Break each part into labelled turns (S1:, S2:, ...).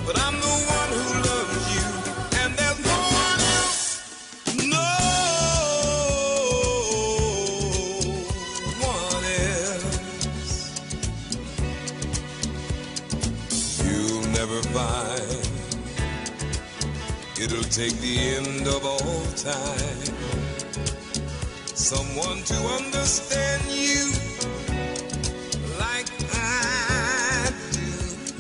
S1: but I'm the one who loves you, and there's no one else, no one else. You'll never find it'll take the end of all time someone to understand you like I do.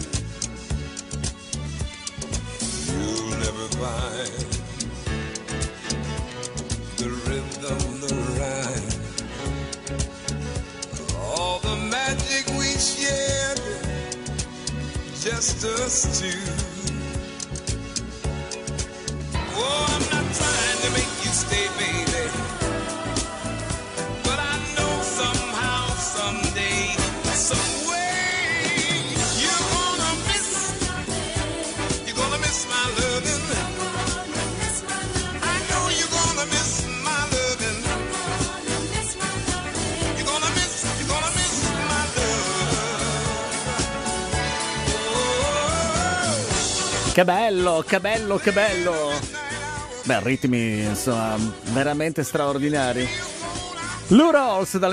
S1: You'll never find the rhythm, the rhyme, all the magic we shared, just us two. Oh, I'm not trying to make you stay, baby, but I know somehow, someday, some way, you're gonna miss my loving. I know you're gonna miss my loving. You're gonna miss my love. Oh.
S2: Che bello, che bello, che bello. Beh, ritmi, insomma, veramente straordinari. Lou Rawls dal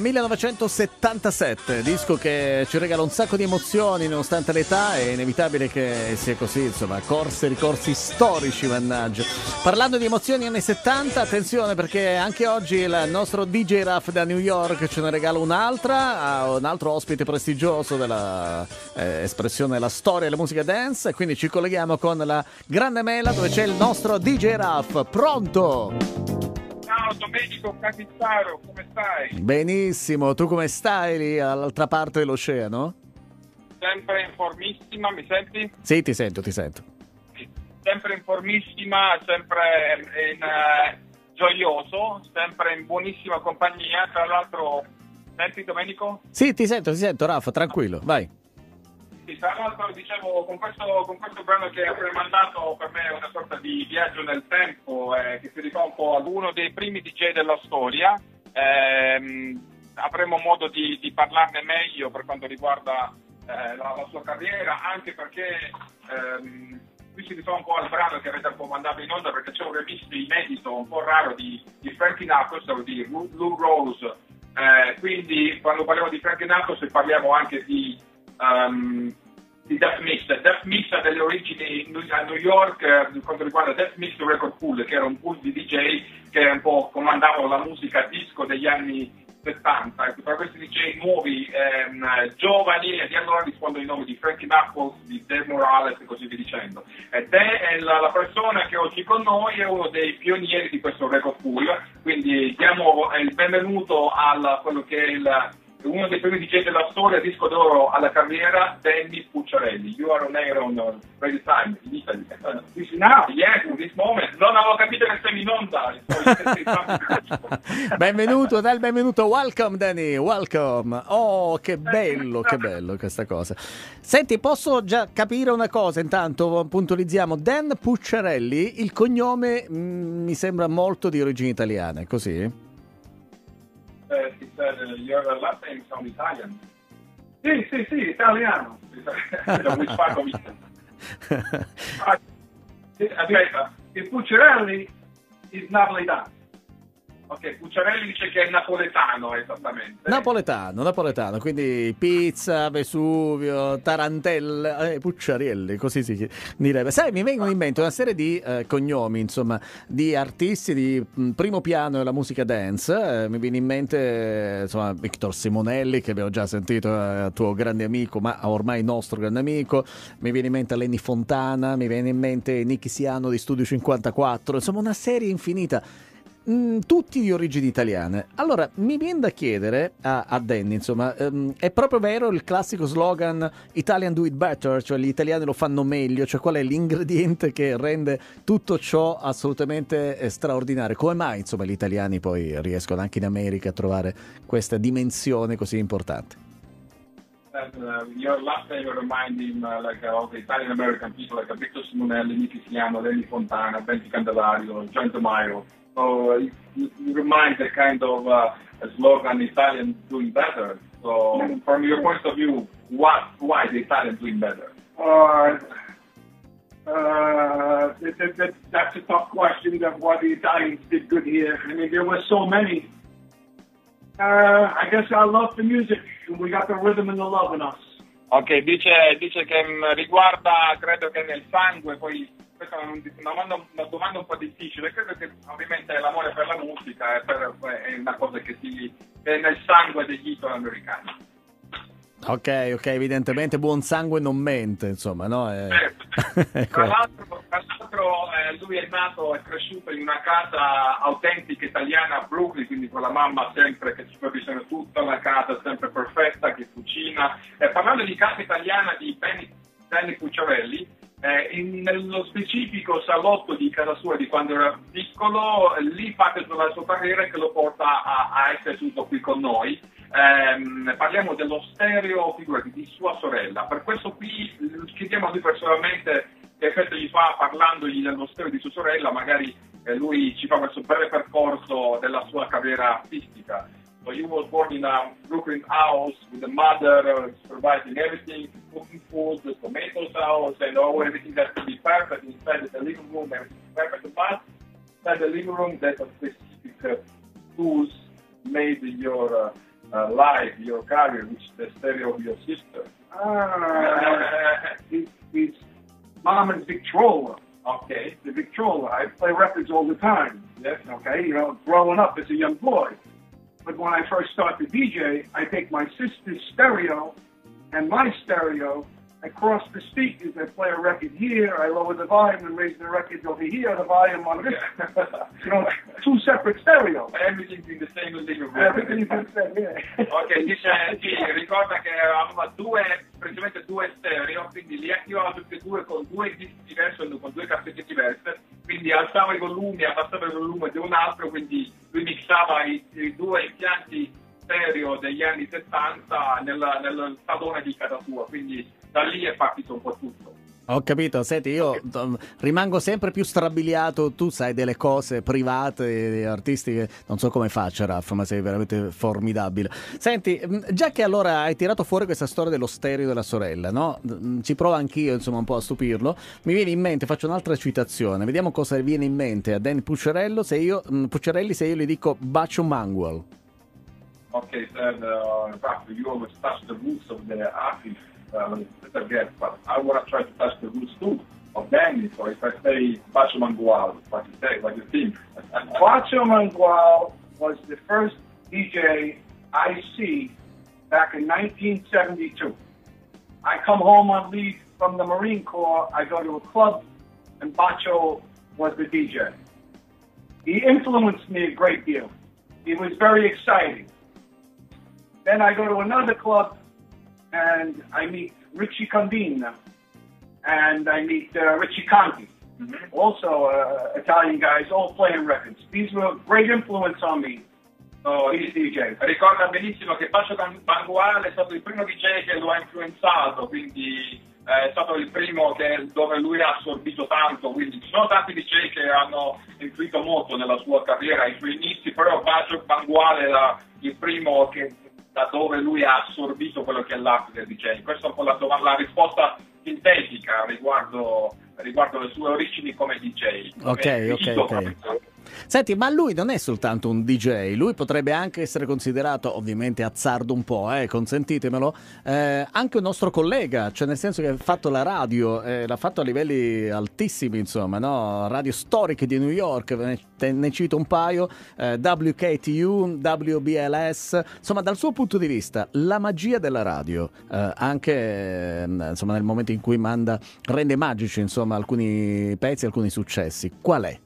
S2: 1977, disco che ci regala un sacco di emozioni nonostante l'età. È inevitabile che sia così, insomma, corse e ricorsi storici, mannaggia. Parlando di emozioni anni 70, attenzione perché anche oggi il nostro DJ Raf da New York ce ne regala un'altra, un altro ospite prestigioso della espressione della storia della musica dance, e quindi ci colleghiamo con la Grande Mela dove c'è il nostro DJ Raf. Pronto?
S3: Ciao Domenico Capizzaro, come stai?
S2: Benissimo, tu come stai lì all'altra parte dell'oceano?
S3: Sempre in formissima, mi senti?
S2: Sì, ti sento.
S3: Sempre in formissima, sempre gioioso, sempre in buonissima compagnia. Tra l'altro, senti Domenico?
S2: Sì, ti sento, Raffa, tranquillo, vai.
S3: Sì, tra l'altro dicevo, con questo brano che hai mandato, per me è una sorta di viaggio nel tempo, che si rifà un po' ad uno dei primi DJ della storia. Avremo modo di parlarne meglio per quanto riguarda la sua carriera, anche perché qui si rifà un po' al brano che avete un po' mandato in onda, perché c'è un remix inedito un po' raro di Frankie Knuckles, o di Lou Rawls. Quindi quando parliamo di Frankie Knuckles parliamo anche di Death Mix ha delle origini a New York, quanto riguarda Death Mix Record Pool, che era un pool di DJ che un po' comandavano la musica disco degli anni 70. Tra questi DJ nuovi, giovani, e di allora rispondono i nomi di Frankie Knuckles, di Dave Morales e così via dicendo. Ed è la persona che oggi con noi è uno dei pionieri di questo record pool, quindi diamo il benvenuto a quello che è uno dei primi DJ della storia, disco d'oro alla carriera, Danny Pucciarelli. You are on air on Radio Time in Italy. This now, yes, in this moment. Non avevo capito che sei in onda.
S2: Benvenuto, welcome Danny, welcome. Oh, che bello questa cosa. Senti, posso già capire una cosa, intanto puntualizziamo. Dan Pucciarelli, il cognome mi sembra molto di origini italiane, così?
S3: Your last name sounds Italian. Sì, italiano. Which part of Italy? Aspetta, il Pucciarelli is napoletano. Ok, Pucciarelli dice che è napoletano, esattamente.
S2: Napoletano, quindi pizza, Vesuvio, tarantella, Pucciarelli, così si direbbe. Sai, mi vengono in mente una serie di cognomi, insomma, di artisti di primo piano della musica dance. Mi viene in mente, insomma, Victor Simonelli, che abbiamo già sentito, tuo grande amico, ma ormai nostro grande amico. Mi viene in mente Lenny Fontana, mi viene in mente Nicky Siano di Studio 54, insomma, una serie infinita. Tutti di origini italiane. Allora, mi viene da chiedere a Danny, insomma, è proprio vero il classico slogan Italian do it better, cioè gli italiani lo fanno meglio, cioè qual è l'ingrediente che rende tutto ciò assolutamente straordinario? Come mai, insomma, gli italiani poi riescono anche in America a trovare questa dimensione così importante?
S3: Your last name remind him of the Italian American people, like Victor Simonelli, Nicky Siano, Lenny Fontana, Benji Candelario, John DeMaio. So you remind the kind of slogan Italian doing better. So from your point of view, why the Italian doing better?
S4: that's a tough question. That why the Italians did good here. I mean, there were so many. I guess I love the music. We got the rhythm and the love in us.
S3: Ok, dice che riguarda, credo che nel sangue, poi questa è una domanda un po' difficile, credo che ovviamente l'amore per la musica è una cosa che è nel sangue degli italo-americani.
S2: Ok, evidentemente buon sangue non mente, insomma, no?
S3: Tra l'altro lui è nato e cresciuto in una casa autentica italiana a Brooklyn, quindi con la mamma sempre che supervisiona tutta la casa, sempre perfetta, che cucina. Parlando di casa italiana di Danny Pucciarelli, nello specifico salotto di casa sua di quando era piccolo, lì parte sulla sua carriera che lo porta a essere tutto qui con noi. Parliamo dello stereo, figurati, di sua sorella. Per questo qui chiediamo a lui personalmente che effetto gli fa parlandogli dello stereo di sua sorella, magari lui ci fa questo breve percorso della sua carriera artistica. So he was born in a Brooklyn house with a mother supervising everything, cooking food, the tomato sauce, and everything has to be perfect inside the living room. Everything is perfect, but inside the living room there's a specific tools made your life, your career, which is the stereo of your sister.
S4: His mom is Victrola. Okay, the Victrola. I play records all the time. Yes, okay, growing up as a young boy. But when I first start to DJ, I take my sister's stereo and my stereo, I cross the speakers, I play a record here, I lower the volume and raise the record over here, the volume on this. Two separate stereo.
S3: Everything's in the same living room.
S4: Everything's in the same, yeah.
S3: Ok, ricorda che aveva praticamente due stereo, quindi li attivava tutti e due con due dischi diversi, con due cassette diverse, quindi alzava i volumi, abbassava il volume di un altro, quindi lui mixava i due impianti stereo degli anni 70 nel salone di casa sua, quindi da lì è partito un po' tutto.
S2: Ho capito, senti, io rimango sempre più strabiliato, tu sai delle cose private, artistiche, non so come faccia Raf, ma sei veramente formidabile. Senti, già che allora hai tirato fuori questa storia dello stereo della sorella, no? Ci provo anch'io, insomma, un po' a stupirlo. Mi viene in mente, faccio un'altra citazione, vediamo cosa viene in mente a Danny Pucciarelli se io gli dico Bacio Mangual.
S3: Ok, Raf, you always touch the roots of the artist. But I want to try to touch the roots too of Danny. So if I say Bacio Mangual, what you say, what you think?
S4: Bacio Mangual was the first DJ I see back in 1972. I come home on leave from the Marine Corps. I go to a club, and Bacio was the DJ. He influenced me a great deal. He was very exciting. Then I go to another club, and I meet Richie Condina, and I meet Richie Conti, also Italian guys, all playing records. These were great influence on me, these DJs.
S3: Ricorda benissimo che Bacio Mangual è stato il primo DJ che lo ha influenzato, quindi è stato il primo dove lui ha assorbito tanto, quindi ci sono tanti DJ che hanno influito molto nella sua carriera, ai suoi inizi, però Bacio Mangual era il primo da dove lui ha assorbito quello che è l'arte del DJ. Questa è un po' la risposta sintetica riguardo le sue origini come DJ.
S2: Ok. Senti, ma lui non è soltanto un DJ, lui potrebbe anche essere considerato, ovviamente azzardo un po', consentitemelo, anche un nostro collega, cioè nel senso che ha fatto la radio, l'ha fatto a livelli altissimi, insomma, no? Radio storiche di New York, ne cito un paio, WKTU, WBLS, insomma dal suo punto di vista la magia della radio, anche insomma nel momento in cui rende magici insomma alcuni pezzi, alcuni successi, qual è?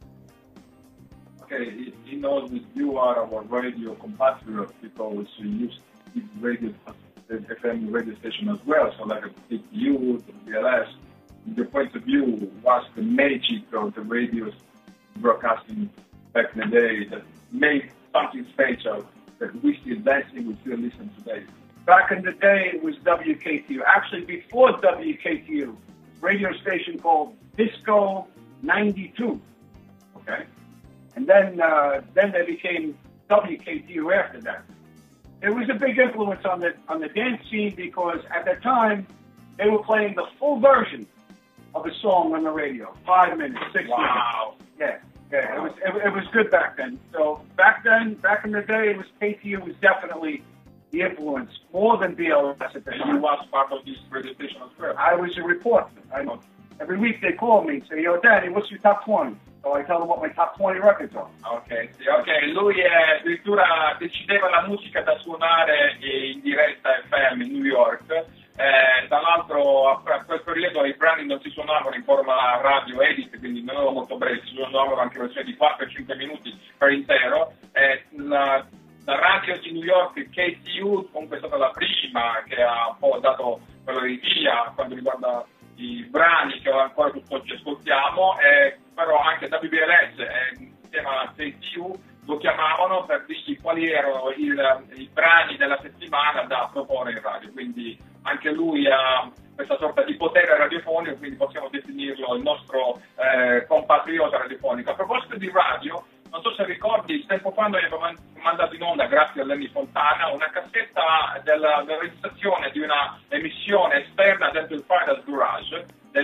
S3: Okay, he knows that you are our radio compatriot because you used to radio, the FM radio station as well, so like a PTU, the BLS. In your point of view, what's the magic of the radios broadcasting back in the day that made something special that we still dancing, we still listen today?
S4: Back in the day, it was WKTU. Actually, before WKTU, radio station called Disco 92. Okay. And then they became WKTU after that. It was a big influence on the dance scene because at that time they were playing the full version of a song on the radio. 5 minutes, 6 minutes.
S3: Wow.
S4: Yeah. It was good back then. So back in the day, it was KTU was definitely the influence more than BLS at the time.
S3: You was part of this radio station as well.
S4: I was a reporter. Every week they call me and say, "Yo, Danny, what's your top 20?" So I tell them what my top 20 records are.
S3: Ok, sì, ok. Lui addirittura decideva la musica da suonare in diretta FM in New York. Tra l'altro a quel periodo i brani non si suonavano in forma radio edit, quindi non erano molto brevi, si suonavano anche versioni di 4-5 minuti per intero. La radio di New York, KTU, comunque è stata la prima che ha un po' dato quello di via quanto riguarda i brani che ancora tutt'oggi ascoltiamo, però anche WBLS insieme a KTU lo chiamavano per dirgli quali erano i brani della settimana da proporre in radio, quindi anche lui ha questa sorta di potere radiofonico, quindi possiamo definirlo il nostro compatriota radiofonico. A proposito di radio, non so se ricordi, tempo fa noi abbiamo mandato in onda, grazie a Lenny Fontana, una cassetta della registrazione di una emissione esterna dentro il Paradise Garage del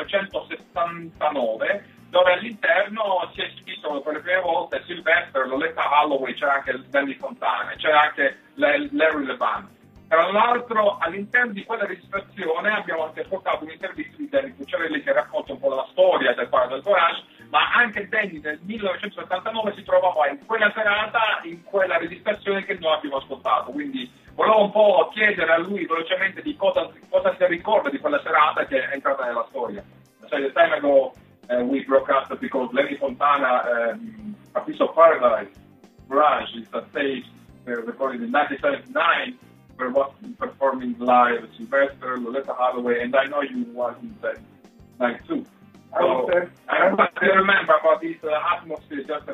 S3: 1979, dove all'interno si è esibito per le prime volte Sylvester, Loletta Holloway, c'era anche Lenny Fontana, c'era anche Larry Levan. Tra l'altro all'interno di quella registrazione abbiamo anche portato un'intervista di Danny Pucciarelli che racconta un po' la storia del Paradise Garage, ma anche Danny nel 1979 si trovava in quella serata, in quella registrazione che noi abbiamo ascoltato, quindi volevo un po' chiedere a lui velocemente di cosa si ricorda di quella serata che è entrata nella storia. So the time ago we broadcast because Lenny Fontana, a piece of Paradise Garage is a stage recorded in 1979. We were performing live Sylvester, Loletta Holloway, and I know you was in that night too. So I remember about this atmosphere. Just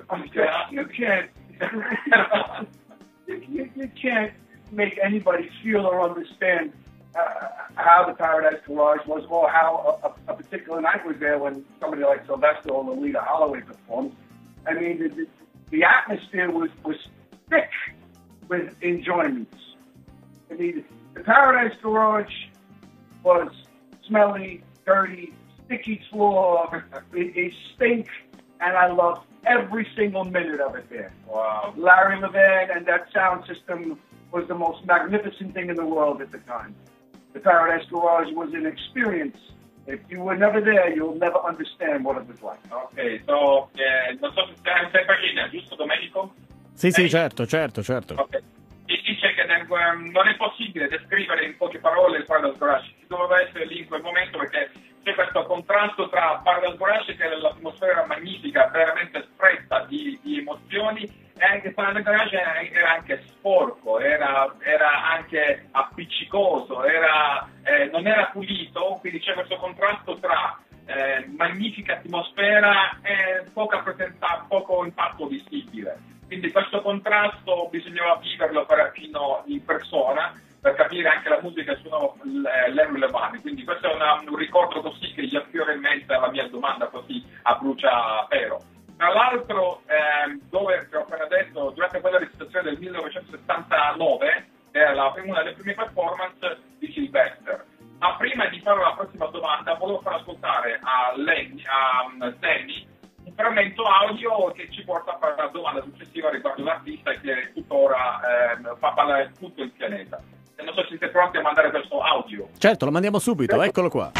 S4: you can't make anybody feel or understand how the Paradise Garage was, or how a particular night was there when somebody like Sylvester or Loletta Holloway performed. I mean, the atmosphere was thick with enjoyment. I mean, the Paradise Garage was smelly, dirty, sticky floor, it stink, and I loved every single minute of it there.
S3: Wow.
S4: Larry Levan and that sound system was the most magnificent thing in the world at the time. The Paradise Garage was an experience. If you were never there, you'll never understand what it was like.
S3: Ok, so, non so se stai per linea, giusto Domenico?
S2: Sì, certo.
S3: Okay. Dice che non è possibile descrivere in poche parole il Paradise Garage, ci doveva essere lì in quel momento perché c'è questo contrasto tra Paradise Garage, che è l'atmosfera magnifica, veramente stretta di emozioni, e anche Paradise Garage era anche sporco, era anche appiccicoso, non era pulito, quindi c'è questo contrasto tra magnifica atmosfera e poco impatto visibile. Quindi questo contrasto bisognava viverlo fino in persona per capire anche la musica che suonava Larry Levan. Quindi questo è un ricordo così che gli affiora in mente alla mia domanda così a bruciapelo. Tra l'altro, dove ho appena detto, durante quella registrazione del 1979, era una delle prime performance di Sylvester. Ma prima di fare la prossima domanda, volevo far ascoltare a Danny un frammento audio che ci porta a fare la domanda successiva riguardo l'artista che tuttora fa parlare tutto il pianeta. E non so se siete pronti a mandare questo audio.
S2: Certo, lo mandiamo subito, eccolo qua.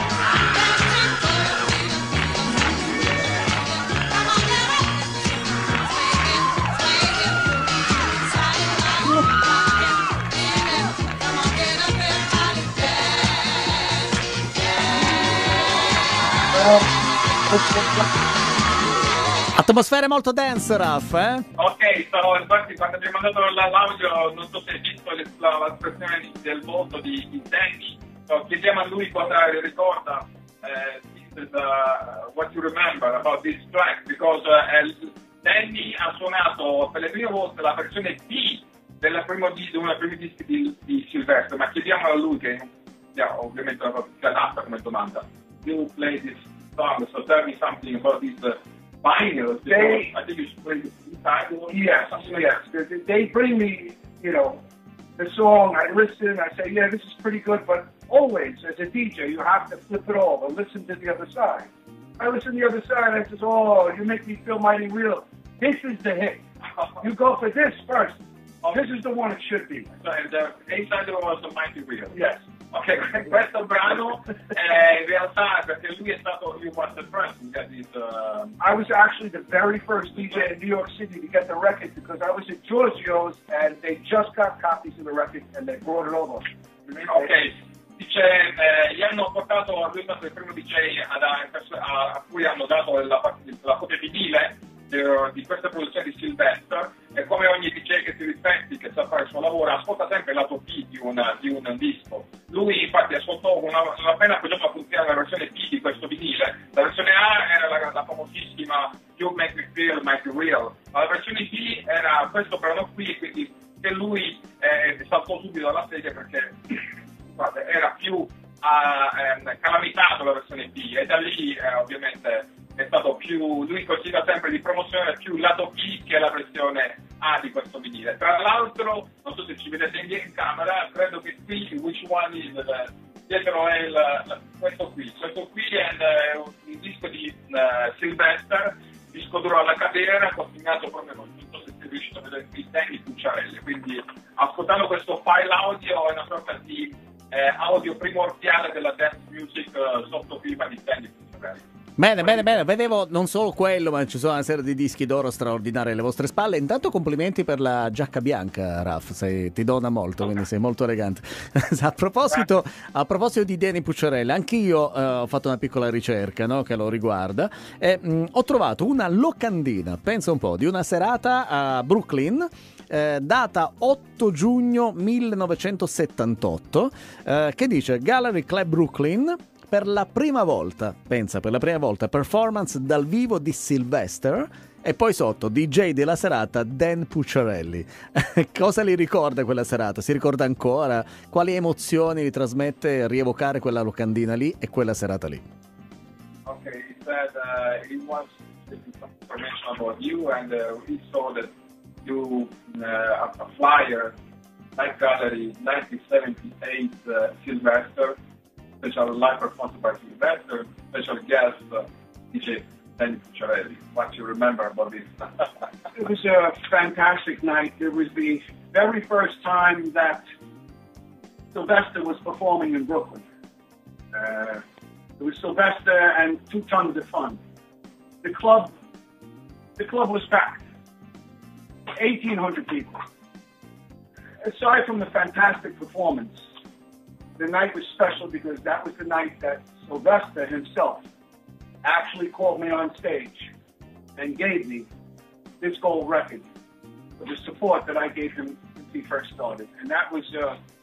S2: Atmosfere molto dance, Raf, eh?
S3: Ok, infatti quando mi hai mandato l'audio non so se hai visto l'espressione del volto di Danny, chiediamo a lui cosa ricorda what you remember about this track, because Danny ha suonato per le prime volte la versione B di uno dei primi dischi di Sylvester, ma chiediamo a lui che ovviamente non si adatta come domanda. You play this song, so tell me something about this vinyl. I think you should play the inside one.
S4: Yes. They bring me, the song, I listen, I say, yeah, this is pretty good, but always, as a DJ, you have to flip it over, listen to the other side. I listen to the other side, and I says, oh, you make me feel mighty real. This is the hit. You go for this first. This is the one it should be.
S3: So, the A-side was Mighty Real.
S4: Yes.
S3: Ok, questo brano in realtà perché lui è stato you was the first to get this.
S4: I was actually the very first DJ in New York City to get the record because I was at Giorgio's and they just got copies of the record and they brought it over.
S3: Ok, dice gli hanno portato, lui è stato il primo DJ a cui hanno dato la copia vinile di questa produzione di Sylvester, e come ogni DJ che si rispetti, che sa fare il suo lavoro, ascolta sempre il lato B di un disco. Lui infatti ascoltò appena appoggiato la funzione la versione B di questo vinile. La versione A era la famosissima You Make Me Feel Mighty Real, ma la versione B era questo brano qui, quindi che lui saltò subito dalla sedia perché era più calamitato la versione B, e da lì ovviamente è stato più, lui considera sempre di promozione più il lato B che la versione A di questo vinile. Tra l'altro, non so se ci vedete in camera, credo che qui Which One is dietro è questo qui è il disco di Sylvester, disco duro alla catena, consegnato proprio, non so se siete riusciti a vedere qui, Danny Pucciarelli. Quindi ascoltando questo file audio è una sorta di audio primordiale della dance music sottofilma di Danny Pucciarelli.
S2: Bene, vedevo non solo quello, ma ci sono una serie di dischi d'oro straordinari alle vostre spalle. Intanto complimenti per la giacca bianca, Raf, ti dona molto, quindi sei molto elegante. A proposito di Danny Pucciarelli, anch'io ho fatto una piccola ricerca, no, che lo riguarda, e ho trovato una locandina, pensa un po', di una serata a Brooklyn, data 8 giugno 1978, che dice Gallery Club Brooklyn. Per la prima volta, performance dal vivo di Sylvester, e poi sotto DJ della serata Dan Pucciarelli. Cosa li ricorda quella serata? Si ricorda ancora? Quali emozioni li trasmette rievocare quella locandina lì e quella serata lì?
S3: Ok, he said he wants to get some information about you, and we saw that you a flyer, Night Gallery 1978 Sylvester, special live performance by Sylvester, special guest DJ Danny Pucciarelli. What you remember about this?
S4: It was a fantastic night. It was the very first time that Sylvester was performing in Brooklyn. It was Sylvester and 2 Tons of Fun. The club was packed. 1,800 people. Aside from the fantastic performance, the night was special because that was the night that Sylvester himself actually called me on stage and gave me this gold record for the support that I gave him since he first started. And that was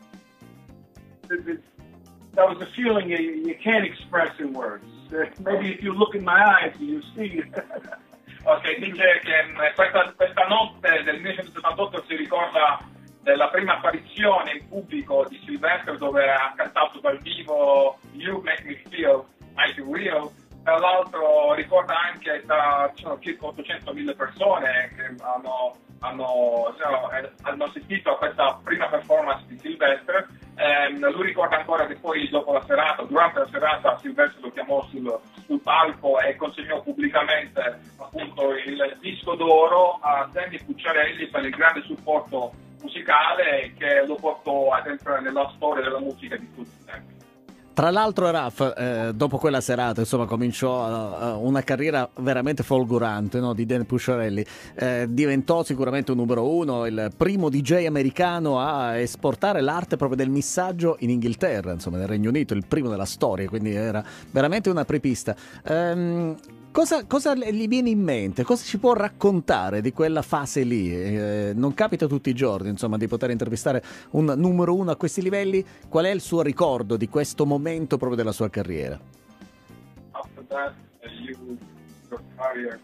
S4: a feeling you can't express in words. Maybe if you look in my eyes, you see.
S3: Ok, dice che questa notte del 1978 si ricorda della prima apparizione in pubblico di Sylvester, dove ha cantato dal vivo You Make Me Feel Mighty Real. Tra l'altro ricorda anche ci sono circa 800.000 persone che hanno assistito a questa prima performance di Sylvester. Lui ricorda ancora che poi dopo la serata, durante la serata, Sylvester lo chiamò sul palco e consegnò pubblicamente appunto il disco d'oro a Danny Pucciarelli per il grande supporto musicale che lo portò ad entrare nella storia della musica di tutti i tempi.
S2: Tra l'altro, Raf, dopo quella serata, insomma, cominciò una carriera veramente folgorante, no, di Dan Pucciarelli. Diventò sicuramente un numero uno, il primo DJ americano a esportare l'arte proprio del missaggio in Inghilterra, insomma, nel Regno Unito, il primo della storia, quindi era veramente una apripista. Cosa gli viene in mente? Cosa ci può raccontare di quella fase lì? Non capita tutti i giorni, insomma, di poter intervistare un numero uno a questi livelli. Qual è il suo ricordo di questo momento proprio della sua carriera?
S3: After that, your career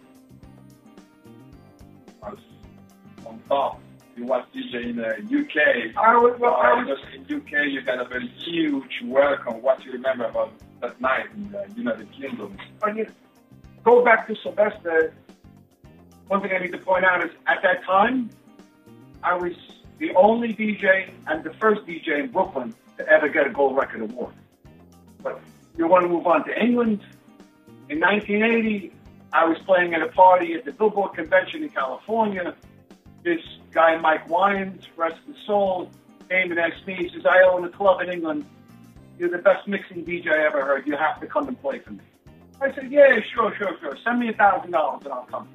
S3: was on top. You was DJ in UK. In UK, you got a very huge welcome. What you remember about that night in the United Kingdom?
S4: Go back to Sylvester. One thing I need to point out is at that time, I was the only DJ and the first DJ in Brooklyn to ever get a gold record award. But you want to move on to England. In 1980, I was playing at a party at the Billboard Convention in California. This guy, Mike Wyans, rest his soul, came and asked me, he says, I own a club in England. You're the best mixing DJ I ever heard. You have to come and play for me. I said, yeah, sure. Send me $1,000 and I'll come.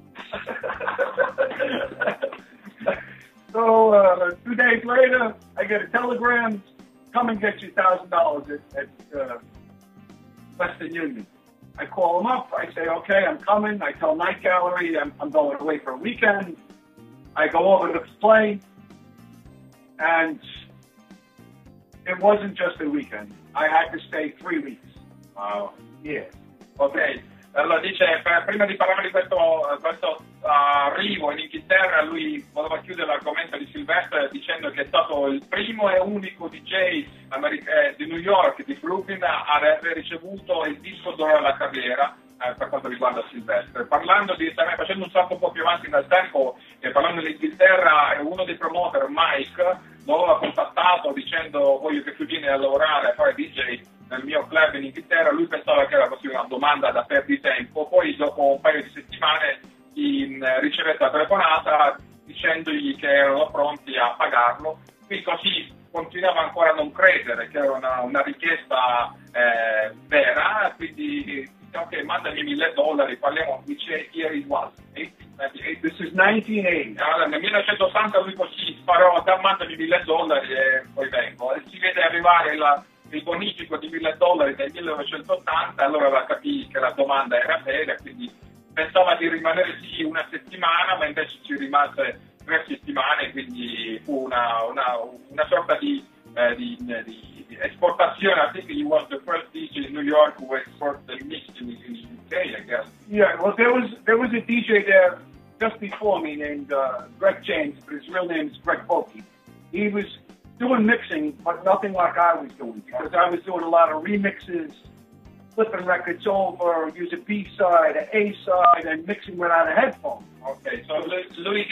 S4: So 2 days later, I get a telegram, come and get your $1,000 at Western Union. I call them up. I say, okay, I'm coming. I tell Night Gallery I'm going away for a weekend. I go over to play, and it wasn't just a weekend. I had to stay 3 weeks.
S3: Wow.
S4: Yeah.
S3: Ok, allora dice, prima di parlare di questo arrivo in Inghilterra, lui voleva chiudere l'argomento di Sylvester dicendo che è stato il primo e unico DJ di New York, di Brooklyn, ad aver ricevuto il disco d'oro alla carriera per quanto riguarda Sylvester. Facendo un salto un po' più avanti nel tempo e parlando dell'Inghilterra, uno dei promoter, Mike, lo aveva contattato dicendo voglio che tu vieni a lavorare a fare DJ nel mio club in Inghilterra. Lui pensava che era così una domanda da perditempo, poi dopo un paio di settimane ricevette la telefonata dicendogli che erano pronti a pagarlo, quindi così continuava ancora a non credere che era una richiesta vera, quindi ok, mandami $1,000, parliamo, dice here it was,
S4: This is 1980.
S3: Allora, nel 1980 lui così sparò, mandami $1,000 e poi vengo, e si vede arrivare il bonifico di $1,000 nel 1980, allora capì che la domanda era seria, quindi pensava di rimanere lì una settimana, ma invece ci rimase 3 settimane, quindi fu una sorta di esportazione. I think he was the first DJ in New York who exported the mix in the UK, I guess.
S4: Yeah, well, there was a DJ there just before me named Greg James, but his real name is Greg Boki. He was doing mixing, but nothing like I was doing, because I was doing a lot of remixes, flipping records over, use a B-side, an A-side, and mixing without a headphone.
S3: Ok, so lui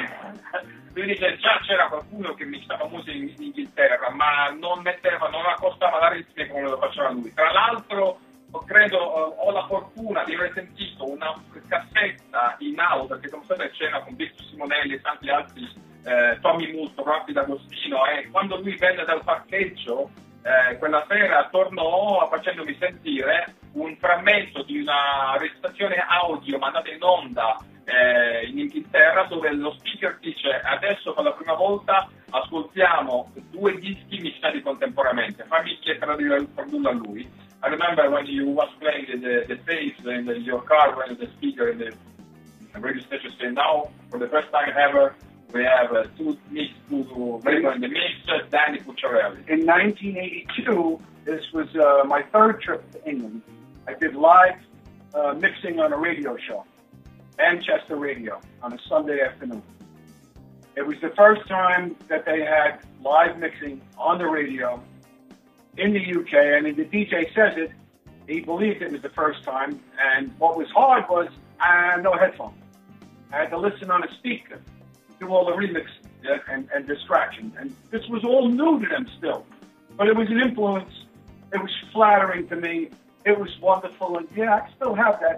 S3: dice già c'era qualcuno che mixava musica in Inghilterra, ma non accostava la ritmica come lo faceva lui. Tra l'altro, credo, ho la fortuna di aver sentito una cassetta in auto, perché come sempre c'era con Victor Simonelli e tanti altri, Tommy Musto, Raf D'Agostino, e quando lui venne dal parcheggio, quella sera tornò facendomi sentire un frammento di una registrazione audio mandata in onda in Inghilterra, dove lo speaker dice adesso per la prima volta ascoltiamo 2 dischi mixati contemporaneamente, fammi chiedere di produrlo a lui. I remember when you was playing the bass in your car when the speaker in the radio station said now for the first time ever we have 2 mix to radio in the mix, Danny Pucciarelli.
S4: In 1982, this was my 3rd trip to England. I did live mixing on a radio show, Manchester Radio, on a Sunday afternoon. It was the first time that they had live mixing on the radio in the UK, and the DJ says it, he believed it was the first time, and what was hard was I had no headphones. I had to listen on a speaker, do all the remixing and distraction, and this was all new to them still. But it was an influence, it was flattering to me, it was wonderful, and yeah, I still have that.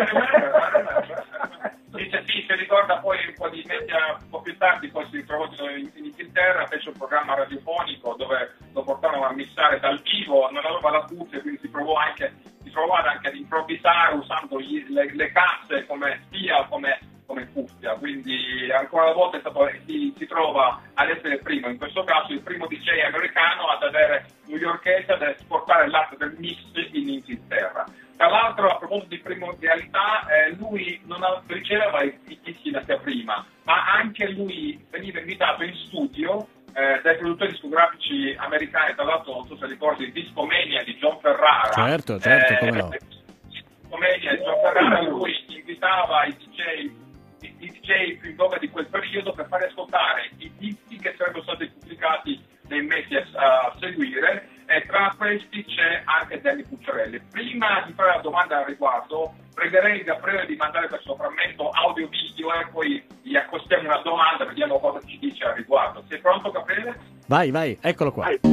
S3: Dice sì, si ricorda poi un po' più tardi, poi si ritrovò in Inghilterra, fece un programma radiofonico dove lo portarono a mixare dal vivo, non aveva la cuffia, quindi si provò anche ad improvvisare usando le casse come spia, come cuffia, quindi ancora una volta si trova ad essere il primo, in questo caso il primo DJ americano ad avere newyorkese ad esportare l'arte del mix in Inghilterra. Tra l'altro, a proposito di primordialità, lui non riceveva i dischi in anteprima, ma anche lui veniva invitato in studio dai produttori discografici americani. Tra l'altro, non so se ricordi il Discomania di John Ferrara.
S2: Certo, come no.
S3: Discomania di John Ferrara, lui invitava i DJ più in voga di quel periodo per fare ascoltare i dischi che sarebbero stati pubblicati nei mesi a seguire, e tra questi c'è anche Danny Pucciarelli. Prima di fare la domanda al riguardo, pregherei Gabriele di mandare questo frammento audio-video e poi gli accostiamo una domanda, vediamo cosa ci dice al riguardo. Sei pronto, Gabriele?
S2: Vai, eccolo qua.
S3: Vai.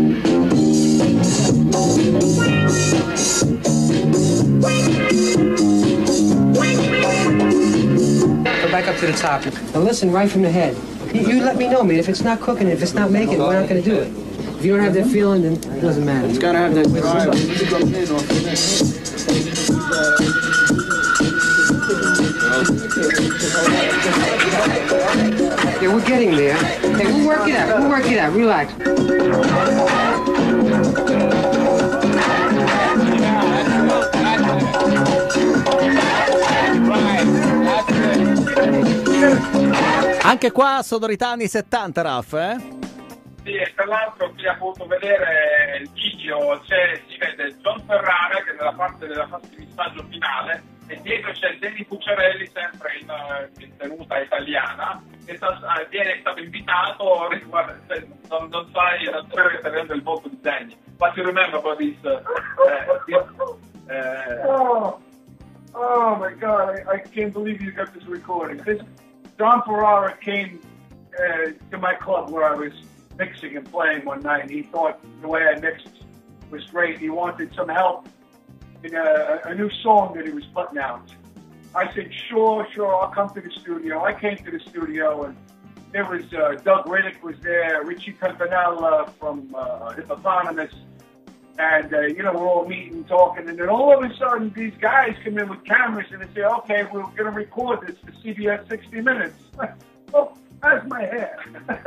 S5: Go back up to the top. Now listen right from the head. You let me know, man. If it's not cooking, if it's not making, we're not going to do it. If you don't have that feeling, then it doesn't matter.
S6: It's got to have that drive.
S5: Yeah, we're getting there. Hey, we'll work it out. We'll work it out. Relax.
S2: Anche qua sonorità anni 70, Raf, eh?
S3: Sì, e tra l'altro chi ha potuto vedere il video si vede John Ferrara che nella parte della fase di missaggio finale e dietro c'è Danny Pucciarelli sempre in tenuta italiana che viene stato invitato, non sai che sta vedendo il volto di Danny. But you remember about this?
S4: Oh my God! I can't believe you got this recording. John Ferrara came to my club where I was mixing and playing one night. He thought the way I mixed was great. He wanted some help in a new song that he was putting out. I said, sure, I'll come to the studio. I came to the studio and there was Doug Riddick was there, Richie Campanella from Hippopotamus. And, we're all meeting, talking, and then all of a sudden these guys come in with cameras and they say, okay, we're going to record this for CBS 60 Minutes. Oh, that's my hair.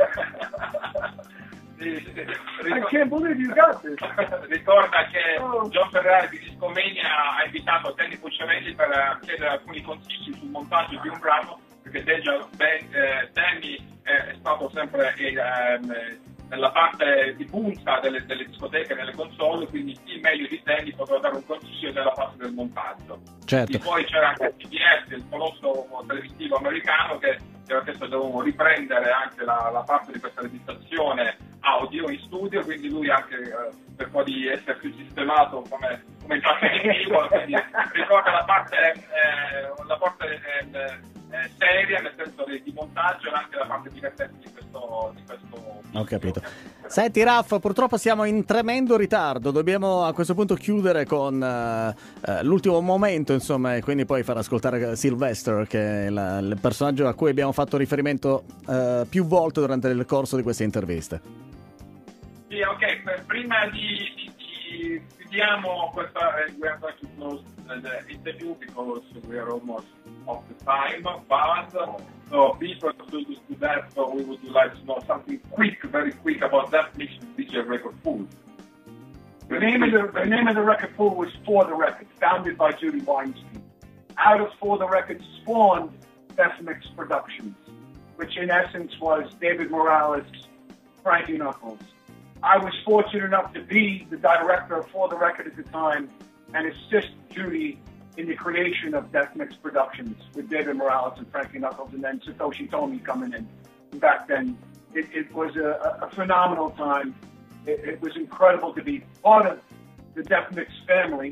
S4: I can't believe you got this.
S3: Ricorda che John Ferrara di Discomania ha invitato Danny Pucciarelli per chiedere alcuni consigli sul montaggio di un brano, perché Danny è stato sempre nella parte di punta delle discoteche, nelle console, quindi chi meglio di Danny potrà dare un consiglio nella fase del montaggio.
S2: Certo.
S3: E poi c'era anche CBS, il colosso televisivo americano, che adesso dovevamo riprendere anche la parte di questa registrazione audio in studio, quindi lui anche per un po' di essere più sistemato come intrattenitivo, quindi ricorda la parte seria, nel senso di montaggio, e anche la parte divertente di questo.
S2: Ho capito. Senti Raff, purtroppo siamo in tremendo ritardo, dobbiamo a questo punto chiudere con l'ultimo momento, insomma, e quindi poi far ascoltare Sylvester, che è il personaggio a cui abbiamo fatto riferimento più volte durante il corso di queste interviste.
S3: Sì, ok, prima di chiudiamo questa, we are going to close the interview because we are almost off the time bound. So before to that, so we would like to know something very quick about that mix DJ record pool.
S4: The name of the record pool was For the Record, founded by Judy Weinstein. Out of For the Record spawned Death Mix Productions, which in essence was David Morales, Frankie Knuckles. I was fortunate enough to be the director of For the Record at the time and assist Judy in the creation of Death Mix Productions with David Morales and Frankie Knuckles, and then Satoshi Tomi coming in. And back then, it was a phenomenal time. It was incredible to be part of the Death Mix family.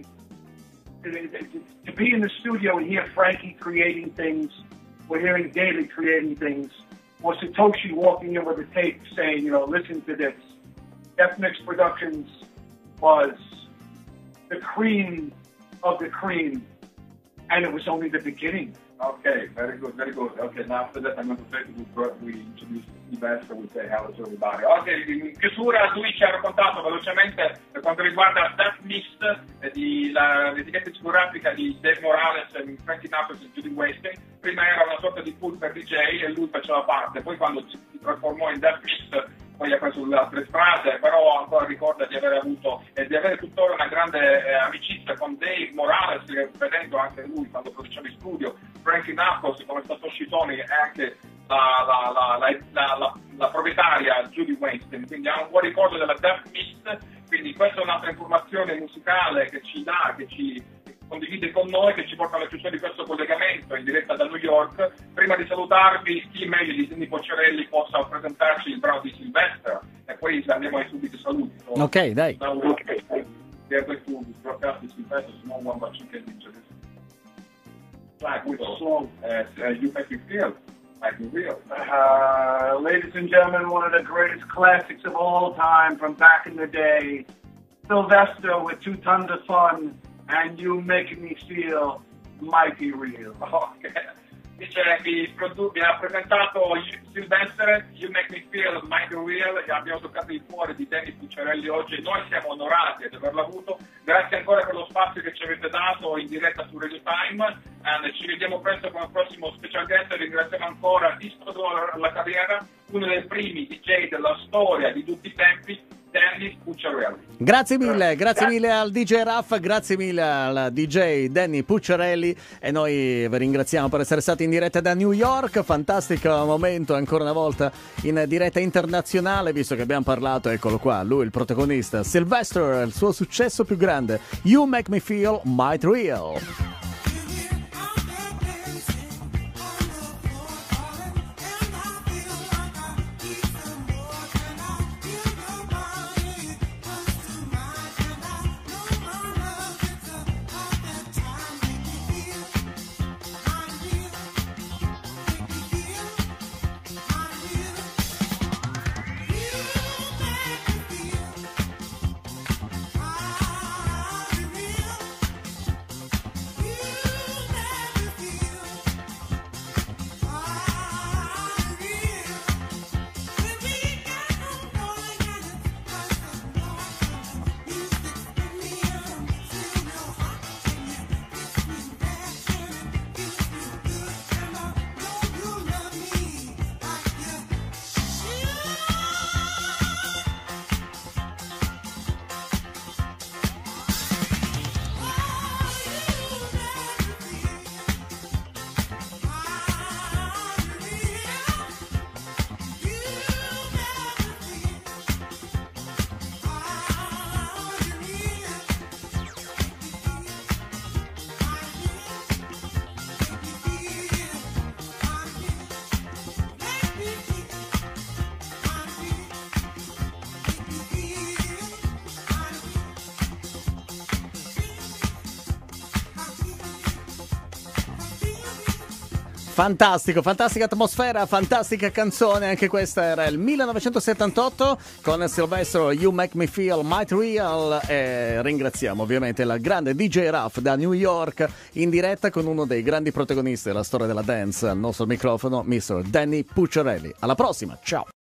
S4: To be in the studio and hear Frankie creating things, or hearing David creating things, or Satoshi walking in with a tape saying, listen to this. Death Mix Productions was the cream of the cream, and it was only the beginning.
S3: Okay, very good. Okay, now after that I'm going to try we introduce Sylvester, we say hello to everybody. Ok, in chiusura lui ci ha raccontato velocemente per quanto riguarda Death Mix l'etichetta discografica di Dave Morales, Frankie Knuckles e Judy Weinstein. Prima era una sorta di pool per DJ e lui faceva parte, poi quando si trasformò in Death Mix poi ha preso le altre strade, però ancora ricorda di aver avuto e di avere tuttora una grande amicizia con Dave Morales, vedendo anche lui quando produceva in studio, Frankie Knuckles come Satoshi Tomi e anche la proprietaria Judy Weinstein, quindi ha un buon ricordo della Death Mix, quindi questa è un'altra informazione musicale che ci dà, che ci condivide con noi, che ci porta alla chiusura di questo collegamento in diretta da New York. Prima di salutarvi, chi meglio di Danny Pucciarelli possa presentarci il brano di Sylvester, e poi andiamo ai subiti saluti.
S2: Ok, dai.
S3: There to broadcast this event, there's no one but you can into this track with a song You Make Me Feel Like Real.
S4: Ladies and gentlemen, one of the greatest classics of all time from back in the day, Sylvester with 2 Tons of Fun and You Make Me Feel Mighty Real.
S3: Okay. Dice mi ha presentato Sylvester, You Make Me Feel Mighty Real, e abbiamo toccato il cuore di Danny Pucciarelli oggi. Noi siamo onorati di averlo avuto. Grazie ancora per lo spazio che ci avete dato in diretta su Radio Time. Ci vediamo presto con il prossimo special guest. Ringraziamo ancora, visto la carriera, uno dei primi DJ della storia di tutti i tempi, Danny Pucciarelli.
S2: Grazie mille al DJ Raf, grazie mille al DJ Danny Pucciarelli, e noi vi ringraziamo per essere stati in diretta da New York. Fantastico momento ancora una volta in diretta internazionale, visto che abbiamo parlato, eccolo qua, lui il protagonista, Sylvester, il suo successo più grande, You Make Me Feel Mighty Real. Fantastico, fantastica atmosfera, fantastica canzone, anche questa era il 1978 con Sylvester, You Make Me Feel Mighty Real, e ringraziamo ovviamente la grande DJ Raf da New York in diretta con uno dei grandi protagonisti della storia della dance al nostro microfono, Mr. Danny Pucciarelli. Alla prossima, ciao!